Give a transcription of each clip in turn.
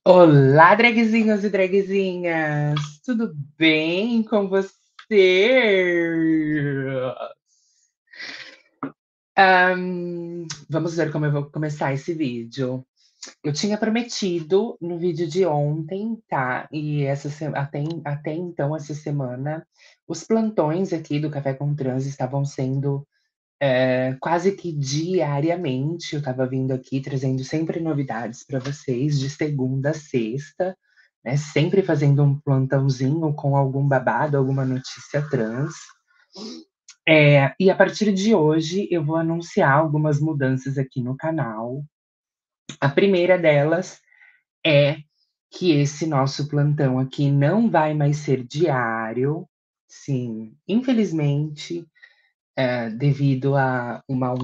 Olá, dragzinhos e dragzinhas! Tudo bem com você? Vamos ver como eu vou começar esse vídeo. Eu tinha prometido no vídeo de ontem, tá? E até então, essa semana, os plantões aqui do Café com Trans estavam sendo quase que diariamente. Eu estava vindo aqui trazendo sempre novidades para vocês, de segunda a sexta, né? Sempre fazendo um plantãozinho com algum babado, alguma notícia trans. E a partir de hoje eu vou anunciar algumas mudanças aqui no canal. A primeira delas é que esse nosso plantão aqui não vai mais ser diário. Sim, infelizmente, devido a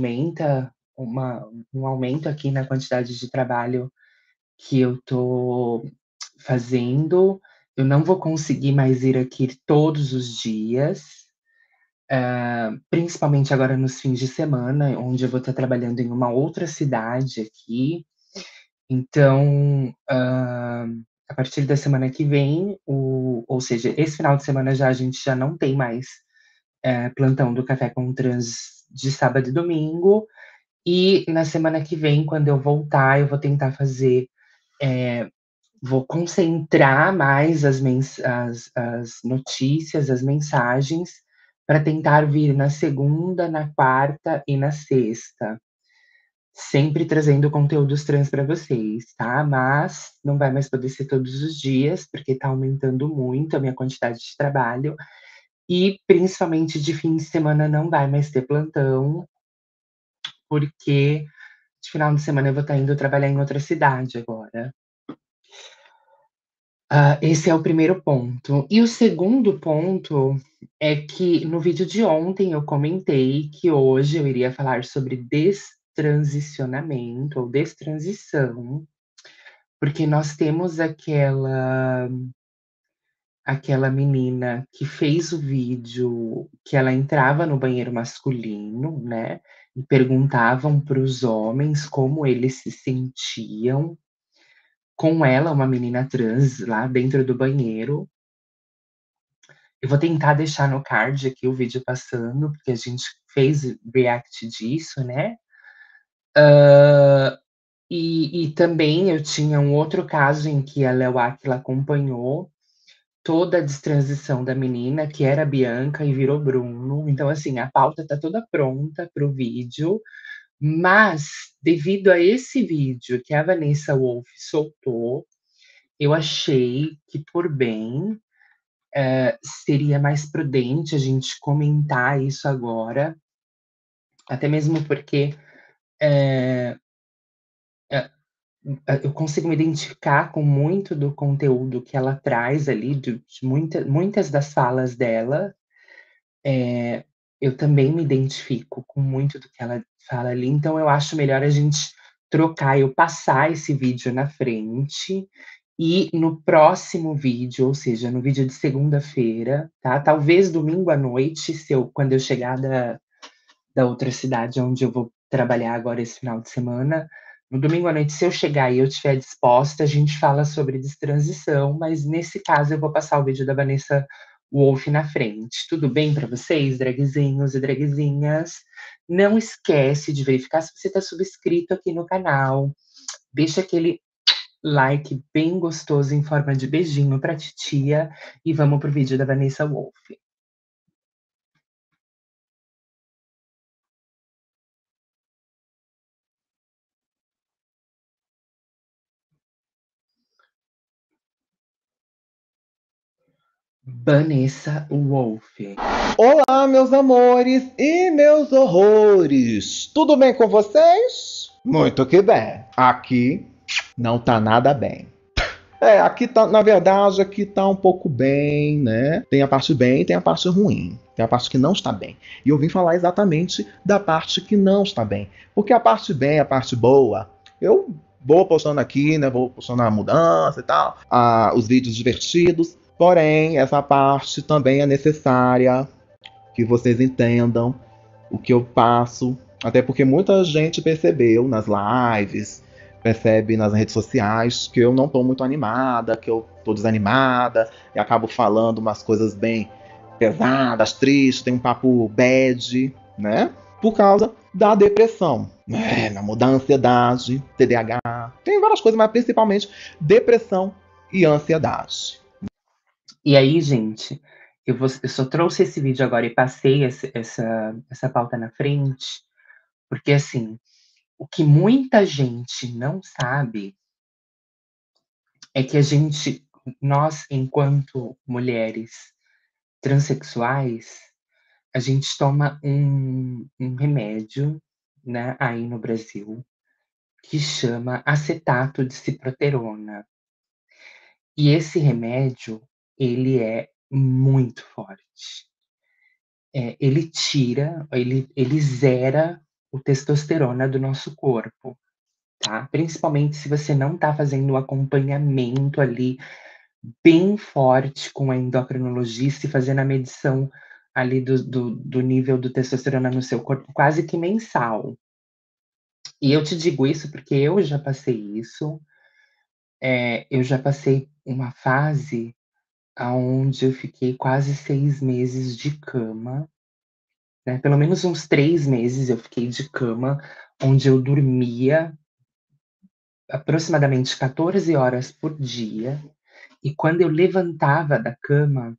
um aumento aqui na quantidade de trabalho que eu tô fazendo, eu não vou conseguir mais ir aqui todos os dias, principalmente agora nos fins de semana, onde eu vou estar trabalhando em uma outra cidade aqui. Então, a partir da semana que vem, ou seja, esse final de semana já a gente já não tem mais plantão do Café com Trans de sábado e domingo. E na semana que vem, quando eu voltar, eu vou tentar fazer, vou concentrar mais as notícias, as mensagens, para tentar vir na segunda, na quarta e na sexta. Sempre trazendo conteúdos trans para vocês, tá? Mas não vai mais poder ser todos os dias, porque tá aumentando muito a minha quantidade de trabalho. E principalmente de fim de semana não vai mais ter plantão, porque de final de semana eu vou estar indo trabalhar em outra cidade agora. Esse é o primeiro ponto. E o segundo ponto é que no vídeo de ontem eu comentei que hoje eu iria falar sobre destransicionamento ou destransição, porque nós temos aquela menina que fez o vídeo que ela entrava no banheiro masculino, né, e perguntavam para os homens como eles se sentiam com ela, uma menina trans, lá dentro do banheiro. Eu vou tentar deixar no card aqui o vídeo passando, porque a gente fez react disso, né. E também eu tinha um outro caso em que a Léo Áquila acompanhou toda a destransição da menina, que era a Bianca e virou Bruno. Então, assim, a pauta tá toda pronta para o vídeo, mas devido a esse vídeo que a Vanessa Wolff soltou, eu achei que por bem, seria mais prudente a gente comentar isso agora, até mesmo porque, eh, eu consigo me identificar com muito do conteúdo que ela traz ali, de muitas das falas dela. Eu também me identifico com muito do que ela fala ali, então eu acho melhor a gente trocar, eu passar esse vídeo na frente, e no próximo vídeo, ou seja, no vídeo de segunda-feira, tá, talvez domingo à noite, se eu quando eu chegar da outra cidade onde eu vou trabalhar agora esse final de semana, no domingo à noite, se eu chegar e eu estiver disposta, a gente fala sobre destransição, mas nesse caso eu vou passar o vídeo da Vanessa Wolff na frente. Tudo bem para vocês, dragzinhos e dragzinhas? Não esquece de verificar se você está subscrito aqui no canal. Deixa aquele like bem gostoso em forma de beijinho para titia e vamos pro vídeo da Vanessa Wolff. Vanessa Wolff. Olá, meus amores e meus horrores! Tudo bem com vocês? Muito que bem. Aqui não tá nada bem. Aqui tá, na verdade, aqui tá um pouco bem, né? Tem a parte bem e tem a parte ruim. Tem a parte que não está bem. E eu vim falar exatamente da parte que não está bem. Porque a parte bem, a parte boa, eu vou postando aqui, né? Vou postando a mudança e tal, os vídeos divertidos. Porém, essa parte também é necessária que vocês entendam o que eu passo. Até porque muita gente percebeu nas lives, percebe nas redes sociais que eu não tô muito animada, que eu tô desanimada, e acabo falando umas coisas bem pesadas, tristes, tem um papo bad, né? Por causa da depressão, né? Da ansiedade, TDAH, tem várias coisas, mas principalmente depressão e ansiedade. E aí, gente, eu só trouxe esse vídeo agora e passei essa pauta na frente, porque assim, o que muita gente não sabe é que nós, enquanto mulheres transexuais, a gente toma um remédio, né, aí no Brasil, que chama acetato de ciproterona. E esse remédio, ele é muito forte. Ele zera o testosterona do nosso corpo, tá? Principalmente se você não tá fazendo um acompanhamento ali bem forte com a endocrinologista e fazendo a medição ali do nível do testosterona no seu corpo quase que mensal. E eu te digo isso porque eu já passei isso, eu já passei uma fase aonde eu fiquei quase 6 meses de cama, né, pelo menos uns 3 meses eu fiquei de cama, onde eu dormia aproximadamente 14 horas por dia, e quando eu levantava da cama,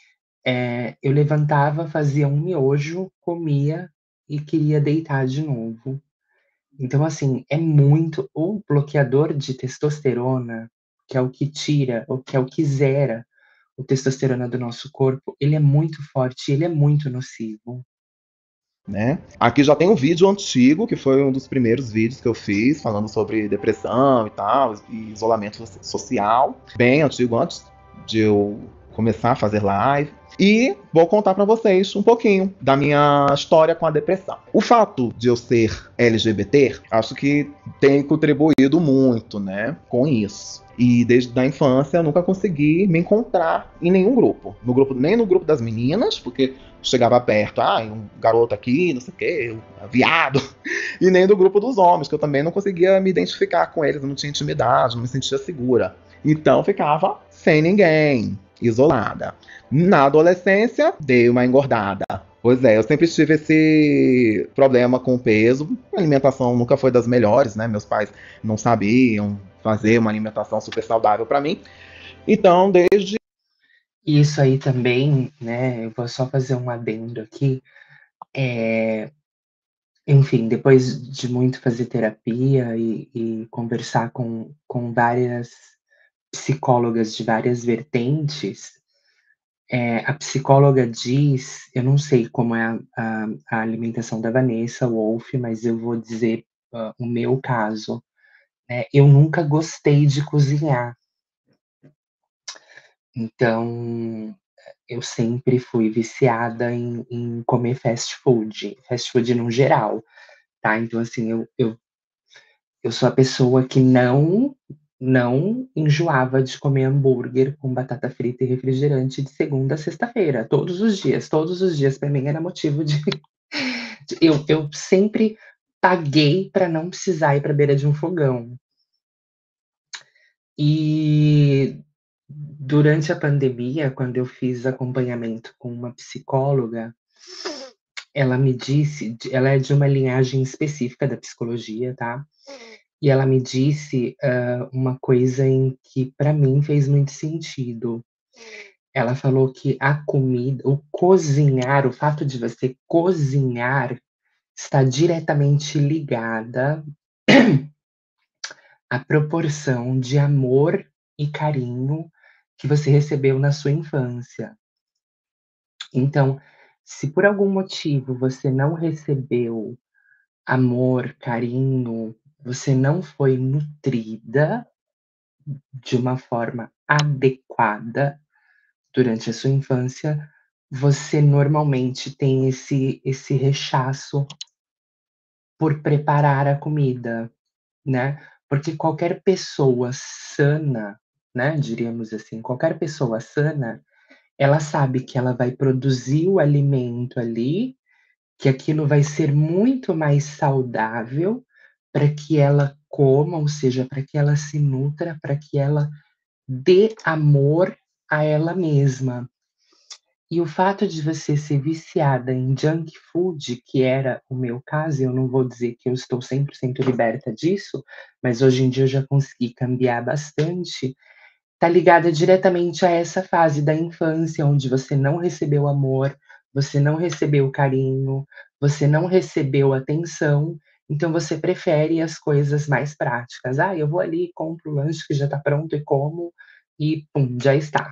eu levantava, fazia um miojo, comia e queria deitar de novo. Então, assim, é muito o bloqueador de testosterona, que é o que tira, ou que é o que zera o testosterona do nosso corpo, ele é muito forte, ele é muito nocivo. Né? Aqui já tem um vídeo antigo, que foi um dos primeiros vídeos que eu fiz, falando sobre depressão e tal, e isolamento social, bem antigo, antes de eu começar a fazer live. E vou contar para vocês um pouquinho da minha história com a depressão. O fato de eu ser LGBT, acho que tem contribuído muito, né, com isso. E desde a infância eu nunca consegui me encontrar em nenhum grupo. Nem no grupo das meninas, porque chegava perto, um garoto aqui, não sei o quê, viado. E nem do grupo dos homens, que eu também não conseguia me identificar com eles, eu não tinha intimidade, não me sentia segura. Então ficava sem ninguém, isolada. Na adolescência, dei uma engordada. Pois é, eu sempre tive esse problema com o peso. A alimentação nunca foi das melhores, né? Meus pais não sabiam fazer uma alimentação super saudável para mim. Então, desde Isso aí também, né, eu vou só fazer um adendo aqui, enfim, depois de muito fazer terapia e conversar com várias psicólogas de várias vertentes, a psicóloga diz, eu não sei como é a alimentação da Vanessa Wolff, mas eu vou dizer, o meu caso, né, eu nunca gostei de cozinhar. Então, eu sempre fui viciada em comer fast food no geral, tá. Então, assim, eu sou a pessoa que não enjoava de comer hambúrguer com batata frita e refrigerante de segunda a sexta-feira, todos os dias para mim era motivo de eu sempre paguei para não precisar ir pra beira de um fogão. E durante a pandemia, quando eu fiz acompanhamento com uma psicóloga, ela é de uma linhagem específica da psicologia, tá? E ela me disse, uma coisa em que para mim fez muito sentido. Ela falou que a comida, o cozinhar, o fato de você cozinhar está diretamente ligada à proporção de amor e carinho que você recebeu na sua infância. Então, se por algum motivo você não recebeu amor, carinho, você não foi nutrida de uma forma adequada durante a sua infância, você normalmente tem esse rechaço por preparar a comida, né? Porque qualquer pessoa sana, né, diríamos assim, qualquer pessoa sana, ela sabe que ela vai produzir o alimento ali, que aquilo vai ser muito mais saudável para que ela coma, ou seja, para que ela se nutra, para que ela dê amor a ela mesma. E o fato de você ser viciada em junk food, que era o meu caso, eu não vou dizer que eu estou 100% liberta disso, mas hoje em dia eu já consegui cambiar bastante, tá ligada diretamente a essa fase da infância, onde você não recebeu amor, você não recebeu carinho, você não recebeu atenção, então você prefere as coisas mais práticas. "Ah, eu vou ali, compro o lanche que já está pronto e como, e pum, já está".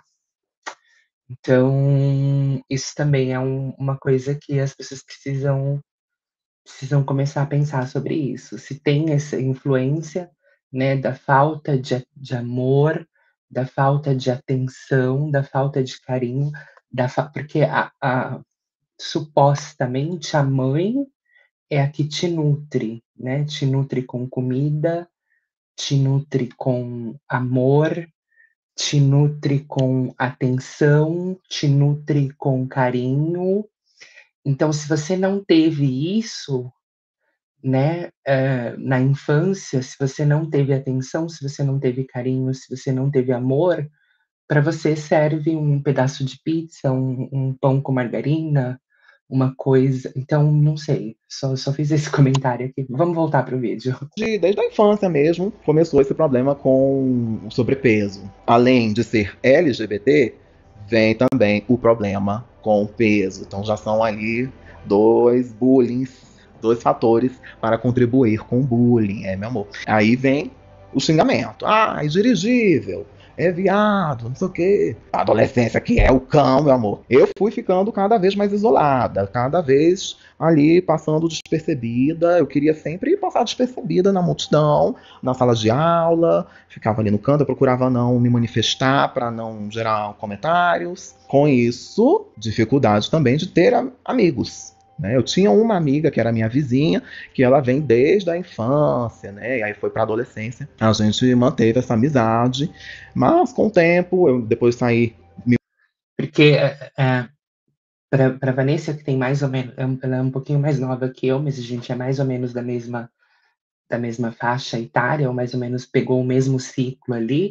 Então, isso também é uma coisa que as pessoas precisam começar a pensar sobre isso, se tem essa influência, né, da falta de amor, da falta de atenção, da falta de carinho, da fa porque a supostamente a mãe é a que te nutre, né, te nutre com comida, te nutre com amor, te nutre com atenção, te nutre com carinho. Então, se você não teve isso, né, na infância, se você não teve atenção, se você não teve carinho, se você não teve amor, para você serve um pedaço de pizza, um pão com margarina, uma coisa então, não sei, só fiz esse comentário aqui. Vamos voltar para o vídeo. Desde a infância mesmo começou esse problema com o sobrepeso. Além de ser LGBT, vem também o problema com o peso. Então já são ali dois bullying, dois fatores para contribuir com o bullying, meu amor. Aí vem o xingamento. Ah, é dirigível, é viado, não sei o quê. A adolescência que é o cão, meu amor. Eu fui ficando cada vez mais isolada, cada vez ali passando despercebida. Eu queria sempre passar despercebida na multidão, na sala de aula, ficava ali no canto, eu procurava não me manifestar para não gerar comentários. Com isso, dificuldade também de ter amigos. Né? Eu tinha uma amiga que era minha vizinha, que ela vem desde a infância, né? E aí foi para a adolescência. A gente manteve essa amizade, mas com o tempo, eu depois saí. Porque, para Vanessa, que tem mais ou menos ela é um pouquinho mais nova que eu, mas a gente é mais ou menos da mesma faixa etária, ou mais ou menos pegou o mesmo ciclo ali,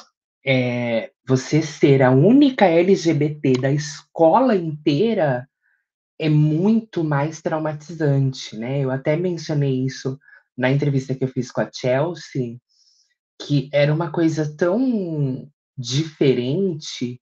você ser a única LGBT da escola inteira é muito mais traumatizante, né. Eu até mencionei isso na entrevista que eu fiz com a Chelsea, que era uma coisa tão diferente,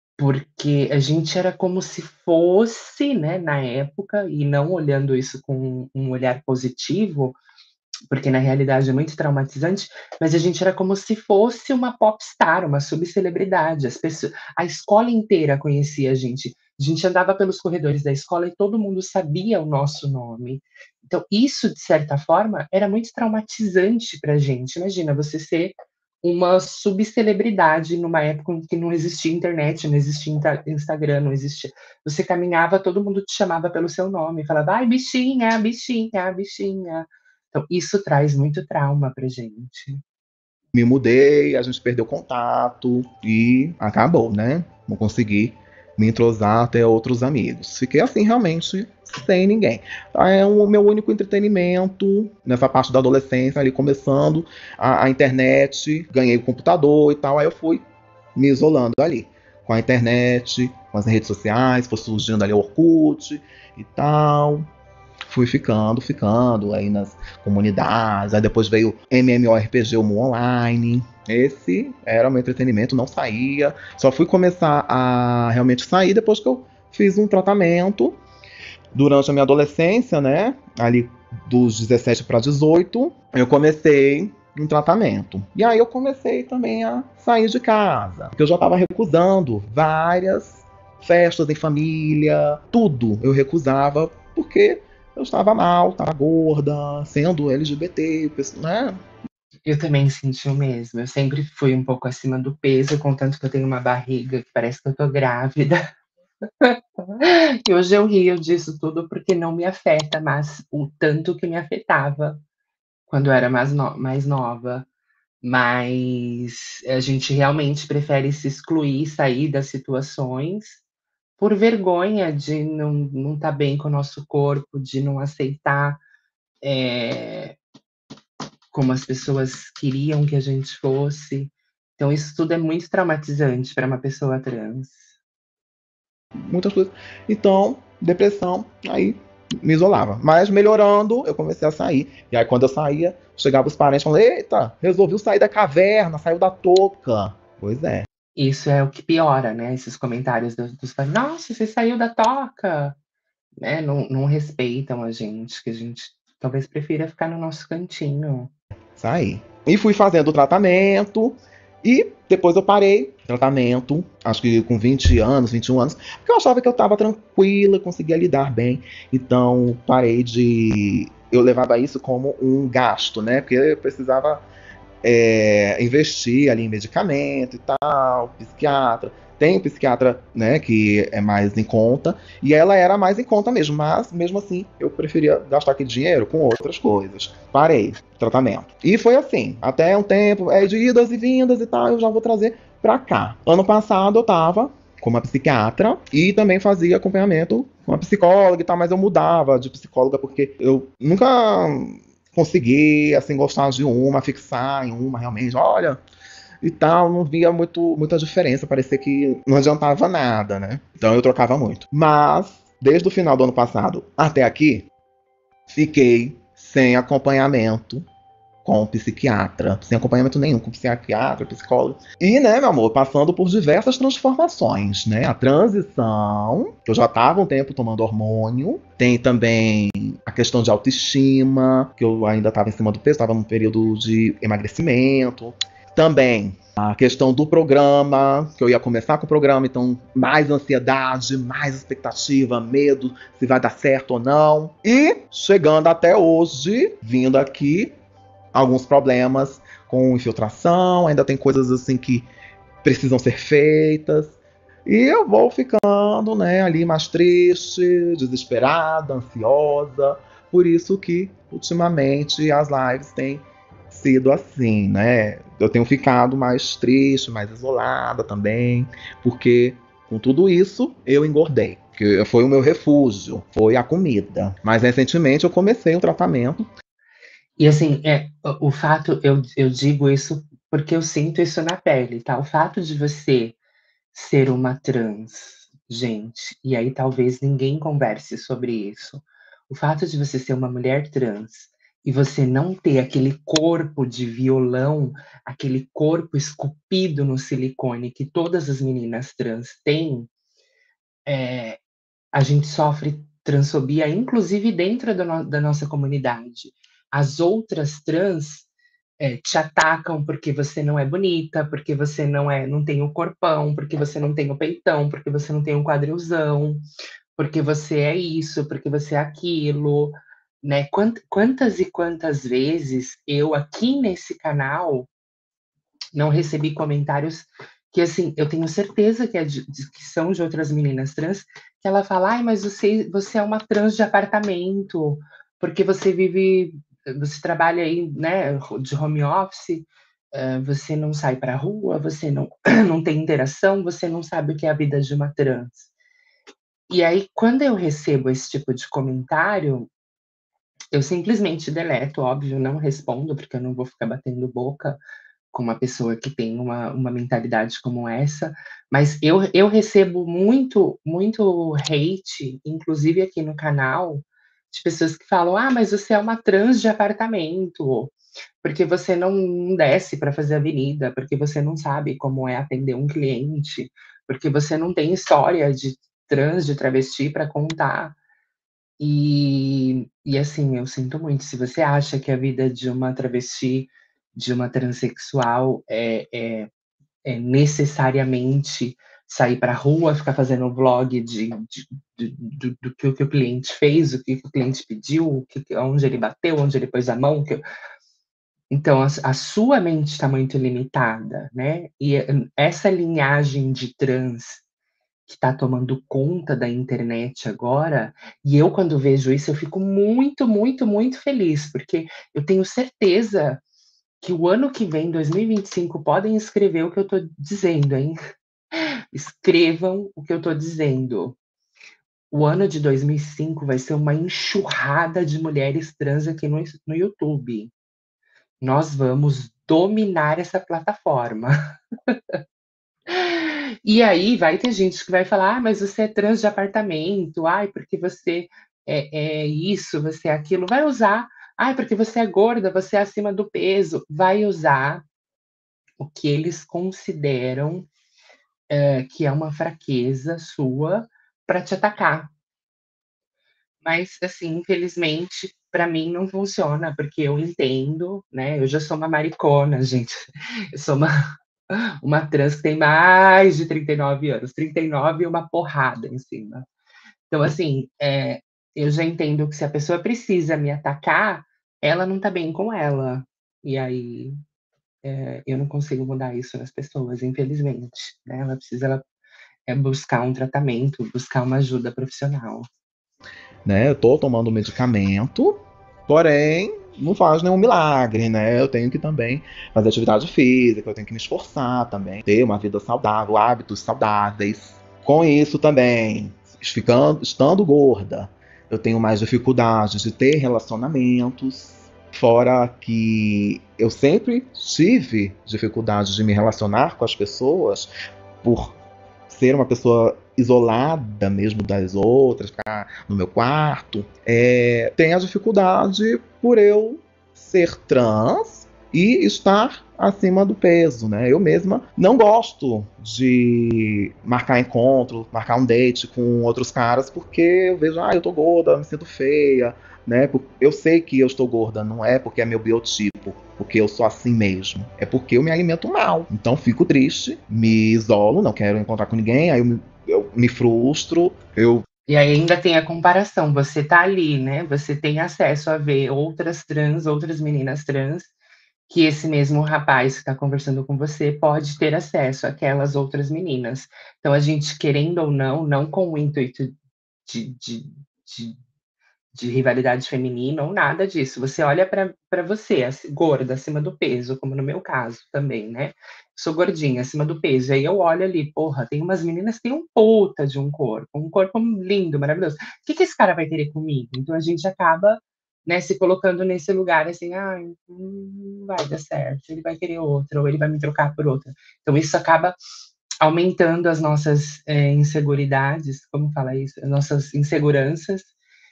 porque a gente era como se fosse, né, na época, e não olhando isso com um olhar positivo, porque na realidade é muito traumatizante, mas a gente era como se fosse uma popstar, uma subcelebridade. A escola inteira conhecia a gente. A gente andava pelos corredores da escola e todo mundo sabia o nosso nome. Então, isso, de certa forma, era muito traumatizante pra gente. Imagina você ser uma subcelebridade numa época em que não existia internet, não existia Instagram, não existia. Você caminhava, todo mundo te chamava pelo seu nome, falava, ai, bichinha, bichinha, bichinha. Então, isso traz muito trauma pra gente. Me mudei, a gente perdeu contato e acabou, né? Não consegui me entrosar até outros amigos. Fiquei assim, realmente, sem ninguém. É o meu único entretenimento nessa parte da adolescência, ali começando a internet, ganhei o computador e tal, aí eu fui me isolando ali. Com a internet, com as redes sociais, foi surgindo ali o Orkut e tal. Fui ficando aí nas comunidades. Aí depois veio MMORPG, o Mu Online. Esse era o meu entretenimento, não saía. Só fui começar a realmente sair depois que eu fiz um tratamento durante a minha adolescência, né? Ali dos 17 para 18, eu comecei um tratamento. E aí eu comecei também a sair de casa, porque eu já estava recusando várias festas em família, tudo eu recusava porque eu estava mal, estava gorda, sendo LGBT, né? Eu também senti o mesmo. Eu sempre fui um pouco acima do peso, contanto que eu tenho uma barriga que parece que eu tô grávida. E hoje eu rio disso tudo porque não me afeta mais o tanto que me afetava quando eu era mais nova. Mas a gente realmente prefere se excluir, sair das situações, por vergonha de não estar bem com o nosso corpo, de não aceitar, eh, como as pessoas queriam que a gente fosse. Então isso tudo é muito traumatizante para uma pessoa trans. Muitas coisas. Então, depressão, aí me isolava. Mas melhorando, eu comecei a sair. E aí quando eu saía, chegava os parentes e falavam, eita, resolveu sair da caverna, saiu da touca. Pois é. Isso é o que piora, né? Esses comentários dos fãs. Nossa, você saiu da toca! Né? Não, não respeitam a gente, que a gente talvez prefira ficar no nosso cantinho. Saí. E fui fazendo o tratamento. E depois eu parei tratamento, acho que com 20 anos, 21 anos, porque eu achava que eu estava tranquila, conseguia lidar bem. Então parei de. Eu levava isso como um gasto, né? Porque eu precisava investir ali em medicamento e tal, psiquiatra. Tem psiquiatra, né, que é mais em conta, e ela era mais em conta mesmo, mas mesmo assim eu preferia gastar aquele dinheiro com outras coisas. Parei o tratamento. E foi assim, até um tempo, de idas e vindas e tal, eu já vou trazer pra cá. Ano passado eu tava com uma psiquiatra e também fazia acompanhamento com uma psicóloga e tal, mas eu mudava de psicóloga porque eu nunca consegui assim gostar de uma, fixar em uma realmente, olha, e tal, não via muita diferença, parecia que não adiantava nada, né? Então eu trocava muito. Mas desde o final do ano passado até aqui, fiquei sem acompanhamento com psiquiatra, sem acompanhamento nenhum com psiquiatra, psicólogo. E, né, meu amor, passando por diversas transformações, né? A transição, que eu já estava um tempo tomando hormônio, tem também a questão de autoestima, que eu ainda estava em cima do peso, estava num período de emagrecimento. Também a questão do programa, que eu ia começar com o programa, então mais ansiedade, mais expectativa, medo se vai dar certo ou não. E chegando até hoje, vindo aqui, alguns problemas com infiltração, ainda tem coisas assim que precisam ser feitas. E eu vou ficando, né, ali mais triste, desesperada, ansiosa. Por isso que ultimamente as lives têm sido assim, né? Eu tenho ficado mais triste, mais isolada também, porque com tudo isso eu engordei. Que foi o meu refúgio, foi a comida. Mas recentemente eu comecei um tratamento. E assim, o fato, eu digo isso porque eu sinto isso na pele, tá? O fato de você ser uma trans, gente, e aí talvez ninguém converse sobre isso. O fato de você ser uma mulher trans e você não ter aquele corpo de violão, aquele corpo esculpido no silicone que todas as meninas trans têm, a gente sofre transfobia, inclusive dentro da nossa comunidade. As outras trans te atacam porque você não é bonita, porque você não tem o corpão, porque você não tem o peitão, porque você não tem um quadrilzão, porque você é isso, porque você é aquilo, né? Quantas e quantas vezes eu aqui nesse canal não recebi comentários que, assim, eu tenho certeza que, que são de outras meninas trans, que ela fala, ai, mas você é uma trans de apartamento, porque você trabalha aí, né, de home office, você não sai para a rua, você não, não tem interação, você não sabe o que é a vida de uma trans. E aí, quando eu recebo esse tipo de comentário, eu simplesmente deleto, óbvio, não respondo, porque eu não vou ficar batendo boca com uma pessoa que tem uma mentalidade como essa, mas eu recebo muito hate, inclusive aqui no canal, de pessoas que falam: "Ah, mas você é uma trans de apartamento, porque você não desce para fazer avenida, porque você não sabe como é atender um cliente, porque você não tem história de trans, de travesti para contar". E assim, eu sinto muito, se você acha que a vida de uma travesti, de uma transexual é necessariamente sair para a rua, ficar fazendo vlog do que o cliente fez, o que o cliente pediu, onde ele bateu, onde ele pôs a mão. Então, a sua mente está muito limitada, né? E essa linhagem de trans que está tomando conta da internet agora, e eu quando vejo isso eu fico muito feliz, porque eu tenho certeza que o ano que vem, 2025, podem escrever o que eu estou dizendo, hein? Escrevam o que eu estou dizendo. O ano de 2005 vai ser uma enxurrada de mulheres trans aqui no YouTube. Nós vamos dominar essa plataforma. E aí vai ter gente que vai falar: "Ah, mas você é trans de apartamento. Ai, porque você é isso, você é aquilo". Vai usar. "Ai, porque você é gorda, você é acima do peso". Vai usar o que eles consideram, que é uma fraqueza sua para te atacar. Mas, assim, infelizmente, para mim não funciona, porque eu entendo, né, eu já sou uma maricona, gente. Eu sou uma trans que tem mais de 39 anos, 39 e uma porrada em cima. Então, assim, eu já entendo que se a pessoa precisa me atacar, ela não tá bem com ela. E aí, eu não consigo mudar isso nas pessoas, infelizmente, né, ela buscar um tratamento, buscar uma ajuda profissional. Né? Eu tô tomando medicamento, porém não faz nenhum milagre, né? Eu tenho que também fazer atividade física, eu tenho que me esforçar também, ter uma vida saudável, hábitos saudáveis. Com isso também, estando gorda, eu tenho mais dificuldades de ter relacionamentos. Fora que eu sempre tive dificuldade de me relacionar com as pessoas por ser uma pessoa isolada mesmo das outras, ficar no meu quarto, tem a dificuldade por eu ser trans e estar acima do peso, né? Eu mesma não gosto de marcar encontro, marcar um date com outros caras, porque eu vejo, eu tô gorda, me sinto feia, né? Eu sei que eu estou gorda, não é porque é meu biotipo, porque eu sou assim mesmo. É porque eu me alimento mal. Então fico triste, me isolo, não quero encontrar com ninguém, aí eu me frustro, eu. E aí ainda tem a comparação, você tá ali, né, você tem acesso a ver outras trans, outras meninas trans, que esse mesmo rapaz que está conversando com você pode ter acesso àquelas outras meninas. Então a gente, querendo ou não, não com o intuito de de de de rivalidade feminina ou nada disso. Você olha para você, gorda, acima do peso, como no meu caso também, né? Sou gordinha, acima do peso. Aí eu olho ali, porra, tem umas meninas que têm um puta de um corpo lindo, maravilhoso. O que, que esse cara vai querer comigo? Então a gente acaba, né, se colocando nesse lugar assim, não vai dar certo, ele vai querer outra, ou ele vai me trocar por outra. Então isso acaba aumentando as nossas inseguridades, como fala isso? As nossas inseguranças,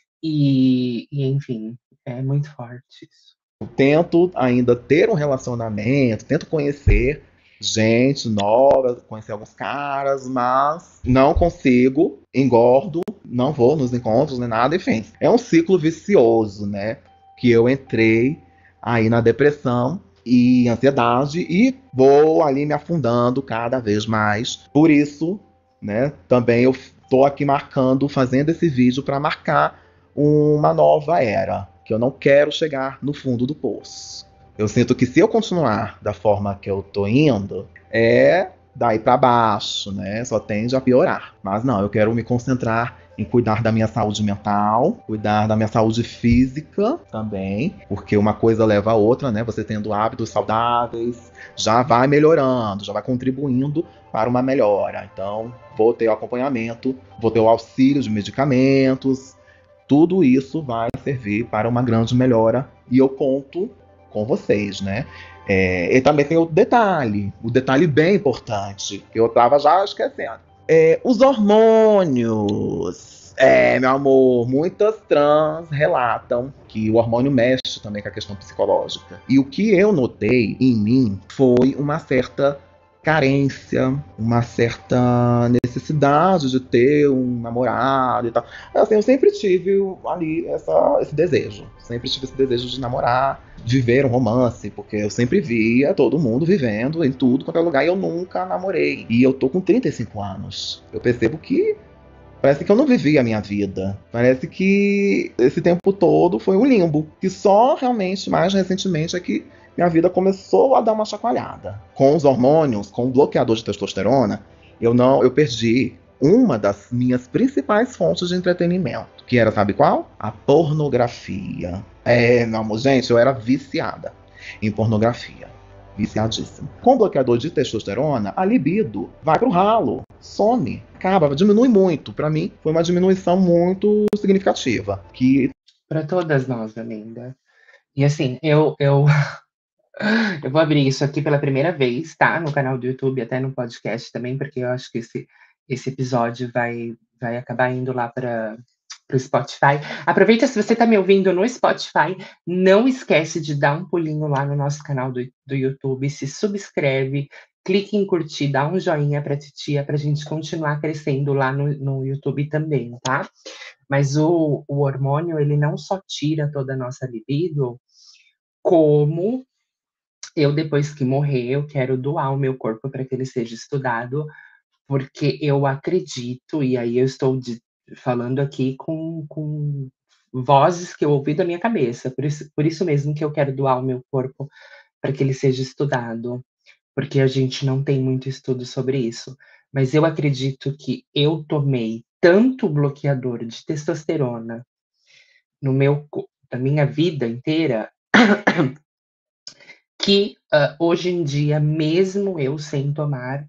enfim, é muito forte isso. Tento ainda ter um relacionamento, tento conhecer gente nova, conhecer alguns caras, mas não consigo, engordo, não vou nos encontros nem nada, enfim. É um ciclo vicioso, né? Que eu entrei aí na depressão e ansiedade e vou ali me afundando cada vez mais. Por isso, né, também eu tô aqui marcando, fazendo esse vídeo para marcar uma nova era, que eu não quero chegar no fundo do poço. Eu sinto que se eu continuar da forma que eu tô indo, é daí para baixo, né? Só tende a piorar. Mas não, eu quero me concentrar em cuidar da minha saúde mental, cuidar da minha saúde física também, porque uma coisa leva a outra, né? Você tendo hábitos saudáveis, já vai melhorando, já vai contribuindo para uma melhora. Então, vou ter o acompanhamento, vou ter o auxílio de medicamentos, tudo isso vai servir para uma grande melhora e eu conto com vocês, né? E também tem o detalhe bem importante, que eu estava já esquecendo. Os hormônios. Meu amor, muitas trans relatam que o hormônio mexe também com a questão psicológica. E o que eu notei em mim foi uma certa carência, uma certa necessidade de ter um namorado e tal. Assim, eu sempre tive ali esse desejo. Sempre tive esse desejo de namorar, de viver um romance, porque eu sempre via todo mundo vivendo em tudo quanto é lugar e eu nunca namorei. E eu tô com 35 anos. Eu percebo que parece que eu não vivi a minha vida. Parece que esse tempo todo foi um limbo. Que só realmente, mais recentemente, é que minha vida começou a dar uma chacoalhada. Com os hormônios, com o bloqueador de testosterona, eu perdi uma das minhas principais fontes de entretenimento. Que era, sabe qual? A pornografia. Meu amor, gente, eu era viciada em pornografia. Viciadíssimo. Com o bloqueador de testosterona, a libido vai pro ralo, some, acaba, diminui muito. Para mim, foi uma diminuição muito significativa. Para todas nós, Amanda. E assim, eu Eu vou abrir isso aqui pela primeira vez, tá? No canal do YouTube, até no podcast também, porque eu acho que esse episódio vai acabar indo lá para o Spotify. Aproveita, se você está me ouvindo no Spotify, não esquece de dar um pulinho lá no nosso canal do YouTube, se subscreve, clique em curtir, dá um joinha para a titia, para a gente continuar crescendo lá no YouTube também, tá? Mas o hormônio, ele não só tira toda a nossa libido, como eu, depois que morrer, eu quero doar o meu corpo para que ele seja estudado, porque eu acredito, e aí eu estou falando aqui com vozes que eu ouvi da minha cabeça, por isso mesmo que eu quero doar o meu corpo para que ele seja estudado, porque a gente não tem muito estudo sobre isso. Mas eu acredito que eu tomei tanto bloqueador de testosterona no na minha vida inteira, que hoje em dia, mesmo eu sem tomar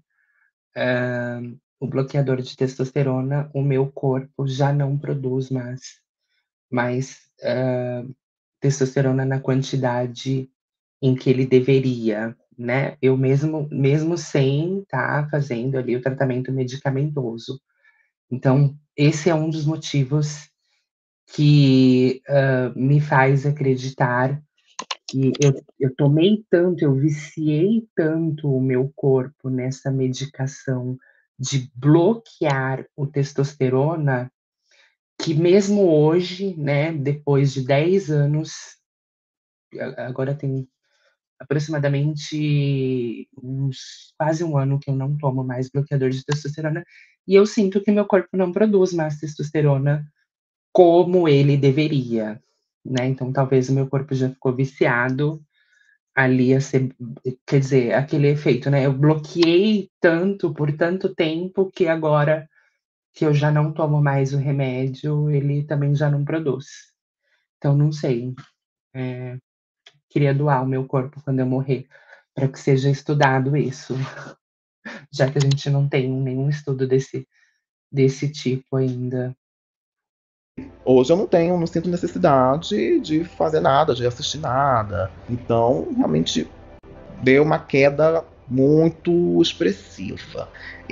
o bloqueador de testosterona, o meu corpo já não produz mais testosterona na quantidade em que ele deveria, né? Eu mesmo sem estar fazendo ali o tratamento medicamentoso. Então, esse é um dos motivos que me faz acreditar que eu tomei tanto, eu viciei tanto o meu corpo nessa medicação de bloquear o testosterona, que mesmo hoje, né, depois de 10 anos, agora tem aproximadamente uns quase um ano que eu não tomo mais bloqueador de testosterona, e eu sinto que meu corpo não produz mais testosterona como ele deveria, né? Então talvez o meu corpo já ficou viciado ali a ser, quer dizer, aquele efeito, né, eu bloqueei tanto, por tanto tempo, que agora que eu já não tomo mais o remédio, ele também já não produz. Então não sei, queria doar o meu corpo quando eu morrer, para que seja estudado isso, já que a gente não tem nenhum estudo desse tipo ainda. Hoje eu não sinto necessidade de fazer nada, de assistir nada. Então, realmente deu uma queda muito expressiva.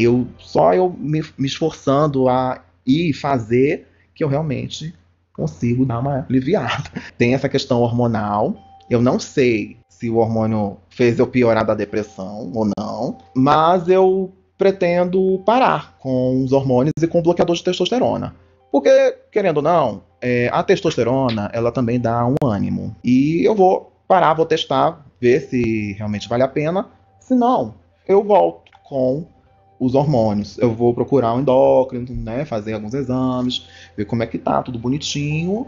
Eu me esforçando a ir fazer que eu realmente consigo dar uma aliviada. Tem essa questão hormonal. Eu não sei se o hormônio fez eu piorar da depressão ou não, mas eu pretendo parar com os hormônios e com o bloqueador de testosterona. Porque, querendo ou não, a testosterona ela também dá um ânimo. E eu vou parar, vou testar, ver se realmente vale a pena. Se não, eu volto com os hormônios. Eu vou procurar um endócrino, né, fazer alguns exames, ver como é que tá, tudo bonitinho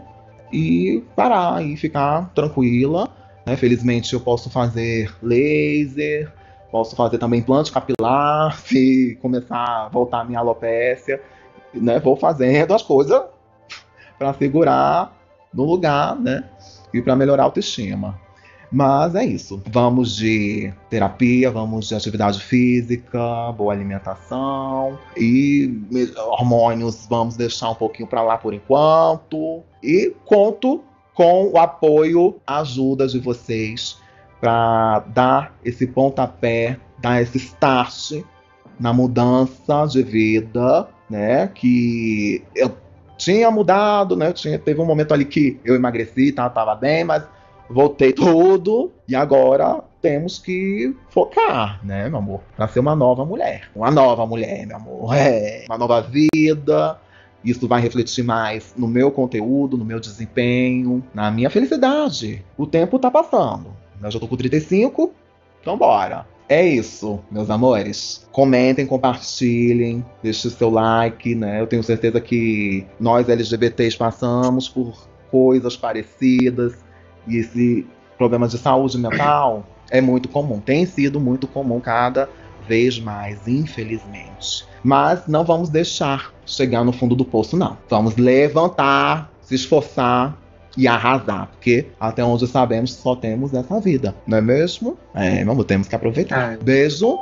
e parar e ficar tranquila. Né? Felizmente eu posso fazer laser, posso fazer também implante capilar, se começar a voltar a minha alopécia, né? Vou fazendo as coisas para segurar no lugar, né? E para melhorar a autoestima. Mas é isso. Vamos de terapia, vamos de atividade física, boa alimentação e hormônios vamos deixar um pouquinho para lá por enquanto. E conto com o apoio, a ajuda de vocês para dar esse pontapé, dar esse start na mudança de vida, né? Que eu tinha mudado, né? Teve um momento ali que eu emagreci, tava bem, mas voltei tudo e agora temos que focar, né, meu amor, para ser uma nova mulher. Uma nova mulher, meu amor. Uma nova vida. Isso vai refletir mais no meu conteúdo, no meu desempenho, na minha felicidade. O tempo tá passando. Eu já tô com 35, então bora. É isso, meus amores. Comentem, compartilhem, deixem seu like, né? Eu tenho certeza que nós LGBTs passamos por coisas parecidas e esse problema de saúde mental é muito comum. Tem sido muito comum cada vez mais, infelizmente. Mas não vamos deixar chegar no fundo do poço, não. Vamos levantar, se esforçar e arrasar, porque até onde sabemos só temos essa vida, não é mesmo? Meu amor, temos que aproveitar. Ah, Beijo.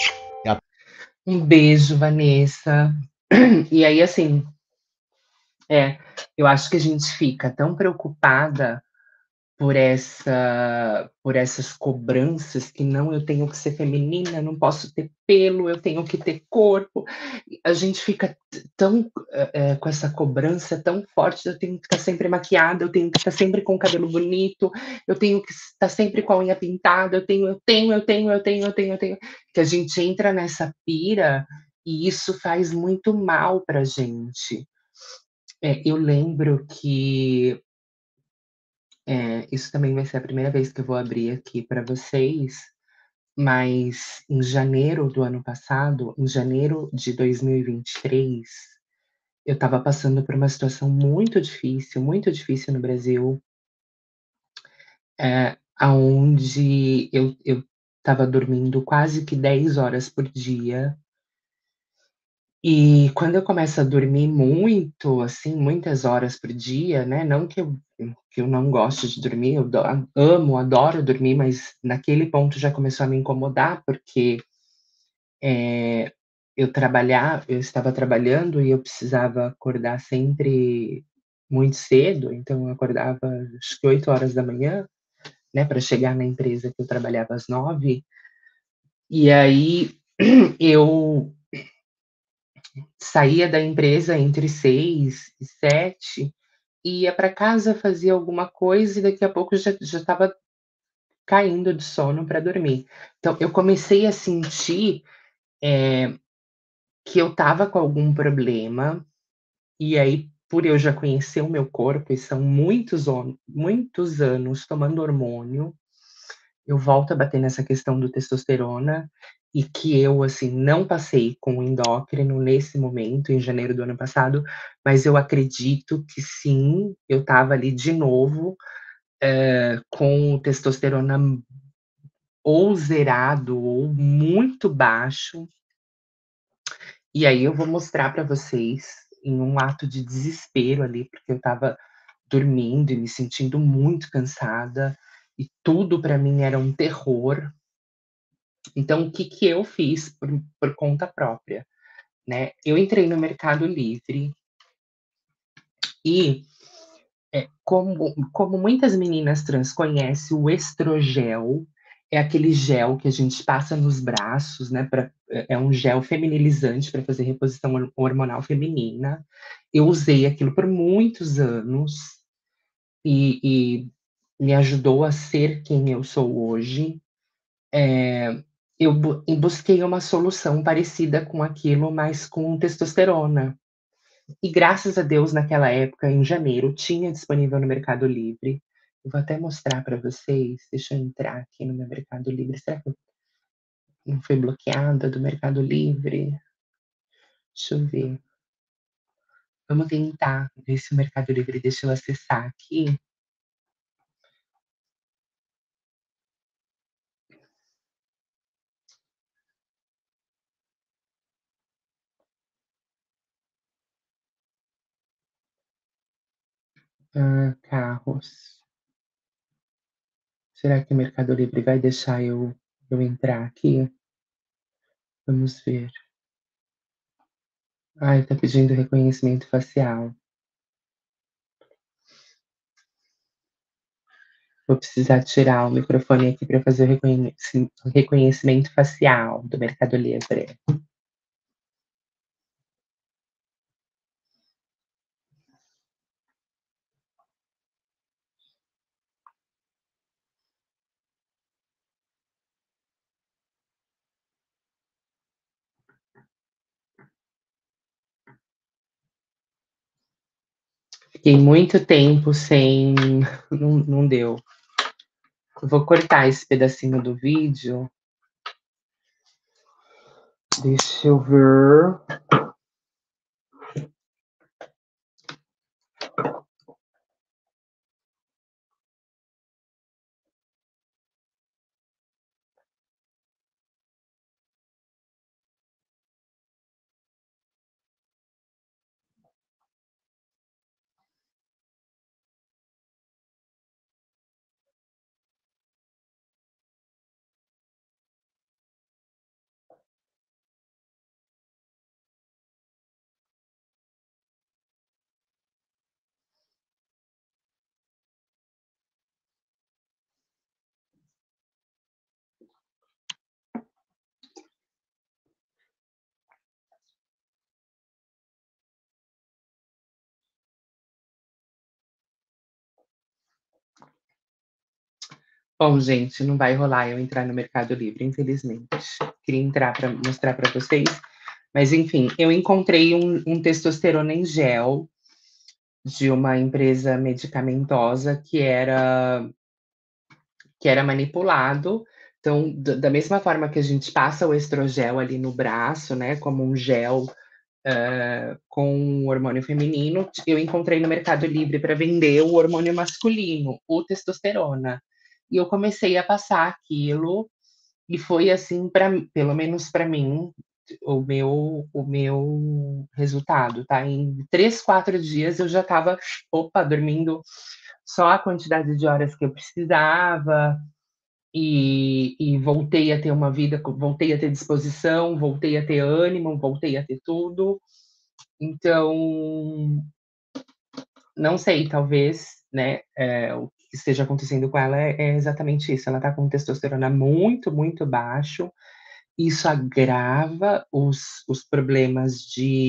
um beijo, Vanessa. E aí, assim, eu acho que a gente fica tão preocupada por essas cobranças que não, eu tenho que ser feminina, não posso ter pelo, eu tenho que ter corpo. A gente fica tão, com essa cobrança tão forte, eu tenho que estar sempre maquiada, eu tenho que estar sempre com o cabelo bonito, eu tenho que estar sempre com a unha pintada, eu tenho, que a gente entra nessa pira, e isso faz muito mal pra gente. Eu lembro que isso também vai ser a primeira vez que eu vou abrir aqui para vocês, mas em janeiro do ano passado, em janeiro de 2023, eu estava passando por uma situação muito difícil no Brasil, aonde eu estava dormindo quase que 10 horas por dia. E quando eu começo a dormir muito, assim, muitas horas por dia, né, não que eu não goste de dormir, eu amo, adoro dormir, mas naquele ponto já começou a me incomodar, porque, eh, eu estava trabalhando e eu precisava acordar sempre muito cedo, então eu acordava acho que 8 horas da manhã, né, para chegar na empresa que eu trabalhava às 9. E aí eu saía da empresa entre 6 e 7, ia para casa, fazia alguma coisa e daqui a pouco já estava caindo de sono para dormir. Então eu comecei a sentir, que eu estava com algum problema, e aí, por eu já conhecer o meu corpo e são muitos anos tomando hormônio, eu volto a bater nessa questão do testosterona, e que eu, assim, não passei com o endócrino nesse momento, em janeiro do ano passado, mas eu acredito que sim, eu estava ali de novo, com o testosterona ou zerado ou muito baixo, e aí eu vou mostrar para vocês, em um ato de desespero ali, porque eu estava dormindo e me sentindo muito cansada, e tudo para mim era um terror. Então, o que que eu fiz por conta própria, né? Eu entrei no Mercado Livre e, como muitas meninas trans conhecem o estrogel, é aquele gel que a gente passa nos braços, né, é um gel feminilizante para fazer reposição hormonal feminina. Eu usei aquilo por muitos anos e me ajudou a ser quem eu sou hoje. Eu busquei uma solução parecida com aquilo, mas com testosterona. E graças a Deus, naquela época, em janeiro, tinha disponível no Mercado Livre. Eu vou até mostrar para vocês. Deixa eu entrar aqui no meu Mercado Livre. Será que eu não fui bloqueada do Mercado Livre? Deixa eu ver. Vamos tentar ver se o Mercado Livre deixa eu acessar aqui. Carros. Será que o Mercado Livre vai deixar eu entrar aqui? Vamos ver. Ai, tá pedindo reconhecimento facial. Vou precisar tirar o microfone aqui para fazer o reconhecimento facial do Mercado Livre. Fiquei muito tempo sem. Não deu. Eu vou cortar esse pedacinho do vídeo. Deixa eu ver. Bom, gente, não vai rolar eu entrar no Mercado Livre, infelizmente. Queria entrar para mostrar para vocês, mas enfim, eu encontrei um testosterona em gel de uma empresa medicamentosa que era manipulado. Então, da mesma forma que a gente passa o estrogel ali no braço, né, como um gel com o hormônio feminino, eu encontrei no Mercado Livre para vender o hormônio masculino, o testosterona. E eu comecei a passar aquilo, e foi assim, pelo menos para mim, o meu resultado, tá? Em 3, 4 dias eu já estava, opa, dormindo só a quantidade de horas que eu precisava, e voltei a ter uma vida, voltei a ter disposição, voltei a ter ânimo, voltei a ter tudo. Então, não sei, talvez, né, o que esteja acontecendo com ela é exatamente isso. Ela está com testosterona muito, muito baixo. Isso agrava os problemas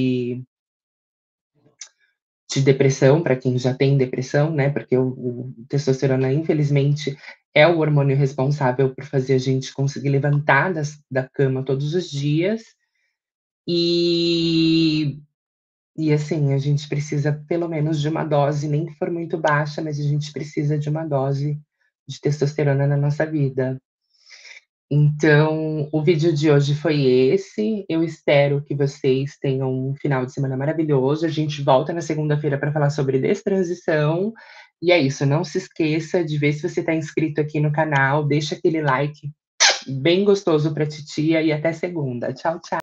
de depressão para quem já tem depressão, né? Porque o testosterona, infelizmente, é o hormônio responsável por fazer a gente conseguir levantar da cama todos os dias. E E assim, a gente precisa pelo menos de uma dose, nem que for muito baixa, mas a gente precisa de uma dose de testosterona na nossa vida. Então, o vídeo de hoje foi esse. Eu espero que vocês tenham um final de semana maravilhoso. A gente volta na segunda-feira para falar sobre destransição. E é isso, não se esqueça de ver se você está inscrito aqui no canal, deixa aquele like bem gostoso para titia e até segunda. Tchau, tchau.